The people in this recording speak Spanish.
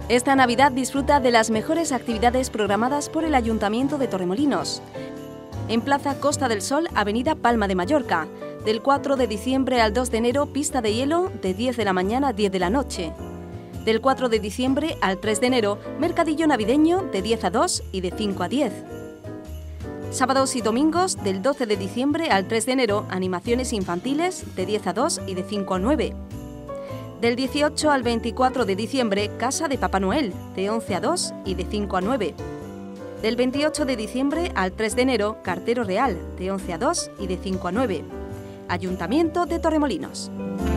Esta Navidad disfruta de las mejores actividades programadas por el Ayuntamiento de Torremolinos. En Plaza Costa del Sol, Avenida Palma de Mallorca, del 4 de diciembre al 2 de enero, pista de hielo de 10 de la mañana a 10 de la noche. Del 4 de diciembre al 3 de enero, mercadillo navideño de 10 a 2 y de 5 a 10. Sábados y domingos, del 12 de diciembre al 3 de enero, animaciones infantiles de 10 a 2 y de 5 a 9. Del 18 al 24 de diciembre, Casa de Papá Noel, de 11 a 2 y de 5 a 9. Del 28 de diciembre al 3 de enero, Cartero Real, de 11 a 2 y de 5 a 9. Ayuntamiento de Torremolinos.